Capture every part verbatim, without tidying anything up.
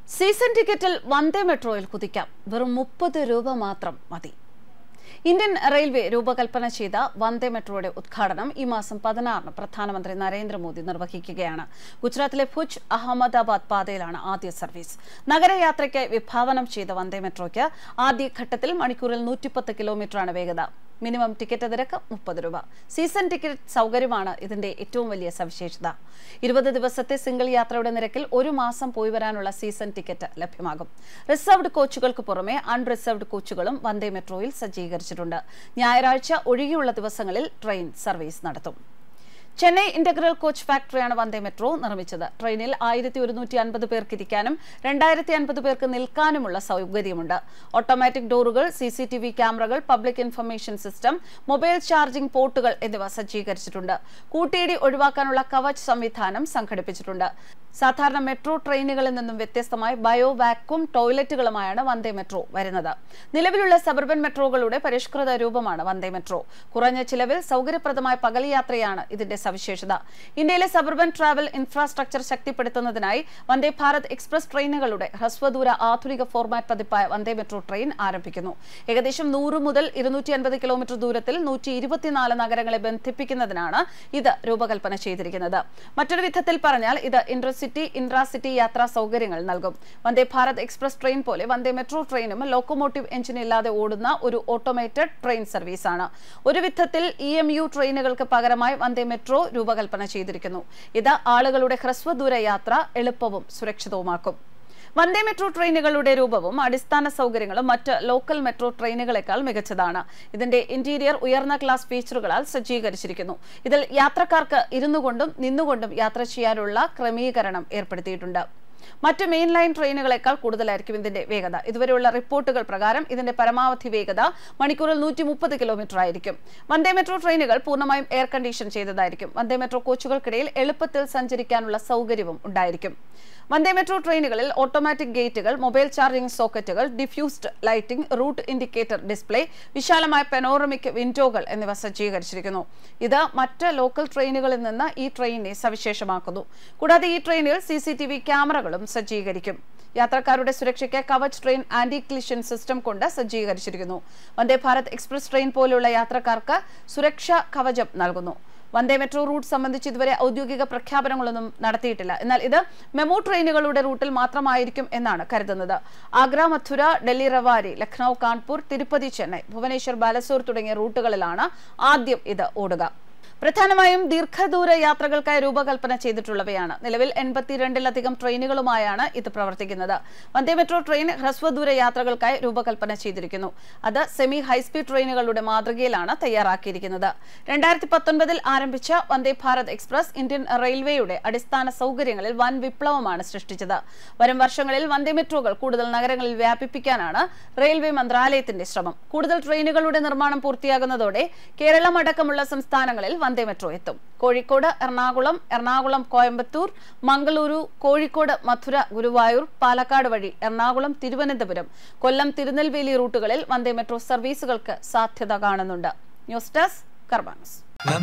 Season ടിക്കറ്റിൽ വന്ദേ മെട്രോയിൽ കുതിക്കാം. വെറും മുപ്പത് രൂപ മാത്രം മതി. ഇന്ത്യൻ റെയിൽവേ രൂപകൽപ്പന ചെയ്ത വന്ദേ മെട്രോയുടെ ഉദ്ഘാടനം ഈ മാസം പതിനാറിന് പ്രധാനമന്ത്രി നരേന്ദ്രമോദി നിർവഹിക്കുകയാണ്. ഗുജറാത്തിലെ ഭുജ് അഹമ്മദാബാദ് പാതയിലാണ് ആദ്യ സർവീസ്. നഗരയാത്രയ്ക്ക് വിഭാവനം ചെയ്ത വന്ദേ മെട്രോയ്ക്ക് ആദ്യഘട്ടത്തിൽ മണിക്കൂറിൽ നൂറ്റിപ്പത്ത് കിലോമീറ്ററാണ് വേഗത. മിനിമം ടിക്കറ്റ് നിരക്ക് മുപ്പത് രൂപ. സീസൺ ടിക്കറ്റ് സൗകര്യമാണ് ഇതിന്റെ ഏറ്റവും വലിയ സവിശേഷത. ഇരുപത് ദിവസത്തെ സിംഗിൾ യാത്രയുടെ നിരക്കിൽ ഒരു മാസം പോയി വരാനുള്ള സീസൺ ടിക്കറ്റ് ലഭ്യമാകും. റിസർവ്ഡ് കോച്ചുകൾക്ക് പുറമെ അൺറിസർവ്ഡ് കോച്ചുകളും വന്ദേ മെട്രോയിൽ സജ്ജീകരിച്ചിട്ടുണ്ട്. ഞായറാഴ്ച ഒഴികെയുള്ള ദിവസങ്ങളിൽ ട്രെയിൻ സർവീസ് നടത്തും. ചെന്നൈ ഇന്റഗ്രൽ കോച്ച് ഫാക്ടറിയാണ് വന്ദേ മെട്രോ നിർമ്മിച്ചത്. ട്രെയിനിൽ ആയിരത്തി ഒരുന്നൂറ്റി അൻപത് പേർക്ക് ഇരിക്കാനും രണ്ടായിരത്തി അൻപത് പേർക്ക് നിൽക്കാനുമുള്ള സൗകര്യമുണ്ട്. ഓട്ടോമാറ്റിക് ഡോറുകൾ, സി സി ടി വി ക്യാമറകൾ, public information system, mobile charging പോർട്ടുകൾ എന്നിവ സജ്ജീകരിച്ചിട്ടുണ്ട്. കൂട്ടിയിടി ഒഴിവാക്കാനുള്ള കവച് സംവിധാനം സംഘടിപ്പിച്ചിട്ടുണ്ട്. സാധാരണ മെട്രോ ട്രെയിനുകളിൽ നിന്നും വ്യത്യസ്തമായി ബയോ വാക്വം ടോയ്ലറ്റുകളുമായാണ് വന്ദേ മെട്രോ വരുന്നത്. നിലവിലുള്ള സബർബൻ മെട്രോകളുടെ പരിഷ്കൃത രൂപമാണ് വന്ദേ മെട്രോ. കുറഞ്ഞ ചിലവിൽ സൗകര്യപ്രദമായ പകൽ യാത്രയാണ് ഇതിന്റെ സവിശേഷത. ഇന്ത്യയിലെ സബർബൻ ട്രാവൽ ഇൻഫ്രാസ്ട്രക്ചർ ശക്തിപ്പെടുത്തുന്നതിനായി വന്ദേ ഭാരത് എക്സ്പ്രസ് ട്രെയിനുകളുടെ ഹ്രസ്വദൂര ആധുനിക ഫോർമാറ്റ് പതിപ്പായ വന്ദേ മെട്രോ ട്രെയിൻ ആരംഭിക്കുന്നു. ഏകദേശം നൂറ് മുതൽ ഇരുന്നൂറ്റി അൻപത് കിലോമീറ്റർ ദൂരത്തിൽ നൂറ്റി ഇരുപത്തിനാല് നഗരങ്ങളെ ബന്ധിപ്പിക്കുന്നതിനാണ് ഇത് രൂപകൽപ്പന ചെയ്തിരിക്കുന്നത്. മറ്റൊരു വിധത്തിൽ പറഞ്ഞാൽ ഇത് ഇന്റർസിറ്റി ഇൻട്രാസിറ്റി യാത്രാ സൗകര്യങ്ങൾ നൽകും. വന്ദേ ഭാരത് എക്സ്പ്രസ് ട്രെയിൻ പോലെ വന്ദേ മെട്രോ ട്രെയിനും ലോക്കോമോട്ടീവ് എഞ്ചിൻ ഇല്ലാതെ ഓടുന്ന ഒരു ഓട്ടോമേറ്റഡ് ട്രെയിൻ സർവീസാണ്. ഒരു വിധത്തിൽ ഇ എം യു ട്രെയിനുകൾക്ക് പകരമായി വന്ദേ മെട്രോ രൂപകൽപ്പന ചെയ്തിരിക്കുന്നു. ഇത് ആളുകളുടെ ഹ്രസ്വദൂര യാത്ര എളുപ്പവും സുരക്ഷിതവുമാക്കും. വന്ദേ മെട്രോ ട്രെയിനുകളുടെ രൂപവും അടിസ്ഥാന സൗകര്യങ്ങളും മറ്റ് ലോക്കൽ മെട്രോ ട്രെയിനുകളെക്കാൾ മികച്ചതാണ്. ഇതിന്റെ ഇന്റീരിയർ ഉയർന്ന ക്ലാസ് ഫീച്ചറുകളാൽ സജ്ജീകരിച്ചിരിക്കുന്നു. ഇതിൽ യാത്രക്കാർക്ക് ഇരുന്നുകൊണ്ടും നിന്നുകൊണ്ടും യാത്ര ചെയ്യാനുള്ള ക്രമീകരണം ഏർപ്പെടുത്തിയിട്ടുണ്ട്. മറ്റ് മെയിൻ ലൈൻ ട്രെയിനുകളെക്കാൾ കൂടുതലായിരിക്കും ഇതിന്റെ വേഗത. ഇതുവരെയുള്ള റിപ്പോർട്ടുകൾ പ്രകാരം ഇതിന്റെ പരമാവധി വേഗത മണിക്കൂറിൽ നൂറ്റി മുപ്പത് കിലോമീറ്റർ ആയിരിക്കും. വന്ദേ മെട്രോ ട്രെയിനുകൾ പൂർണ്ണമായും എയർ കണ്ടീഷൻ ചെയ്തതായിരിക്കും. വന്ദേ മെട്രോ കോച്ചുകൾക്കിടയിൽ എളുപ്പത്തിൽ സഞ്ചരിക്കാനുള്ള സൗകര്യവും ഉണ്ടായിരിക്കും. വന്ദേ മെട്രോ ട്രെയിനുകളിൽ ഓട്ടോമാറ്റിക് ഗേറ്റുകൾ, മൊബൈൽ ചാർജിംഗ് സോക്കറ്റുകൾ, diffused lighting, route indicator display, വിശാലമായ പെനോറമിക് വിൻഡോകൾ എന്നിവ സജ്ജീകരിച്ചിരിക്കുന്നു. ഇത് മറ്റ് ലോക്കൽ ട്രെയിനുകളിൽ നിന്ന് ഈ ട്രെയിനിനെ സവിശേഷമാക്കുന്നു. കൂടാതെ ഈ ട്രെയിനിൽ സി സി ടി വി ക്യാമറകളും സജ്ജീകരിക്കും. യാത്രക്കാരുടെ സുരക്ഷയ്ക്ക് Kavach train anti collision system കൊണ്ട് സജ്ജീകരിച്ചിരിക്കുന്നു. വന്ദേ ഭാരത് എക്സ്പ്രസ് ട്രെയിൻ പോലുള്ള യാത്രക്കാർക്ക് സുരക്ഷാ കവചം നൽകുന്നു. വന്ദേ മെട്രോ റൂട്ട് സംബന്ധിച്ച് ഇതുവരെ ഔദ്യോഗിക പ്രഖ്യാപനങ്ങളൊന്നും നടത്തിയിട്ടില്ല. എന്നാൽ ഇത് മെമു ട്രെയിനുകളുടെ റൂട്ടിൽ മാത്രമായിരിക്കും എന്നാണ് കരുതുന്നത്. ആഗ്ര, മഥുര, ഡൽഹി റവാരി, ലക്നൌ, കാൺപൂർ, തിരുപ്പതി, ചെന്നൈ, ഭുവനേശ്വർ, ബാലസോർ തുടങ്ങിയ റൂട്ടുകളിലാണ് ആദ്യം ഇത് ഓടുക. പ്രധാനമായും ദീർഘദൂര യാത്രകൾക്കായി രൂപകൽപ്പന ചെയ്തിട്ടുള്ളവയാണ്. നിലവിൽ എൺപത്തിരണ്ടിലധികം ട്രെയിനുകളുമായാണ് ഇത് പ്രവർത്തിക്കുന്നത്. വന്ദേ മെട്രോ ട്രെയിൻ ഹ്രസ്വദൂര യാത്രകൾക്കായി രൂപകൽപ്പന ചെയ്തിരിക്കുന്നു. അത് സെമി ഹൈസ്പീഡ് ട്രെയിനുകളുടെ മാതൃകയിലാണ് തയ്യാറാക്കിയിരിക്കുന്നത്. രണ്ടായിരത്തി പത്തൊൻപതിൽ ആരംഭിച്ച വന്ദേ ഭാരത് എക്സ്പ്രസ് ഇന്ത്യൻ റെയിൽവേയുടെ അടിസ്ഥാന സൗകര്യങ്ങളിൽ വൻ വിപ്ലവമാണ് സൃഷ്ടിച്ചത്. വരും വർഷങ്ങളിൽ വന്ദേ മെട്രോകൾ കൂടുതൽ നഗരങ്ങളിൽ വ്യാപിപ്പിക്കാനാണ് റെയിൽവേ മന്ത്രാലയത്തിന്റെ ശ്രമം. കൂടുതൽ ട്രെയിനുകളുടെ നിർമ്മാണം പൂർത്തിയാകുന്നതോടെ കേരളം അടക്കമുള്ള സംസ്ഥാനങ്ങളിൽ വന്ദേ മെട്രോ എത്തും. കോഴിക്കോട്, എറണാകുളം, എറണാകുളം കോയമ്പത്തൂർ, മംഗളൂരു, കോഴിക്കോട്, മഥുര, ഗുരുവായൂർ, പാലക്കാട് വഴി എറണാകുളം, തിരുവനന്തപുരം, കൊല്ലം, തിരുനെൽവേലി റൂട്ടുകളിൽ വന്ദേ മെട്രോ സർവീസുകൾക്ക് സാധ്യത കാണുന്നുണ്ട്. ന്യൂസ് ഡെസ്ക് കർമാനസ്.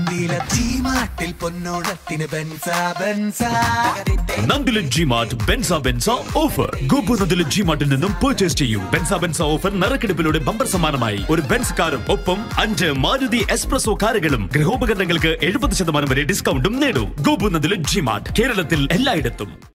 നന്ദില ജിമാർട്ട് ബെൻസ ബെൻസ ഓഫർ. ഗോപു നന്ദില ജിമാർട്ടിൽ നിന്നും പർച്ചേസ് ചെയ്യൂ. ബെൻസ ബെൻസ ഓഫർ നറുക്കെടുപ്പിലൂടെ ബമ്പർ സമ്മാനമായി ഒരു ബെൻസ് കാറും ഒപ്പം അഞ്ച് മാരുതി എക്സ്പ്രസോ കാറുകളും ഗൃഹോപകരണങ്ങൾക്ക് എഴുപത് ശതമാനം വരെ ഡിസ്കൗണ്ടും നേടൂ. ഗോപു നന്ദില ജിമാർട്ട് കേരളത്തിൽ എല്ലായിടത്തും.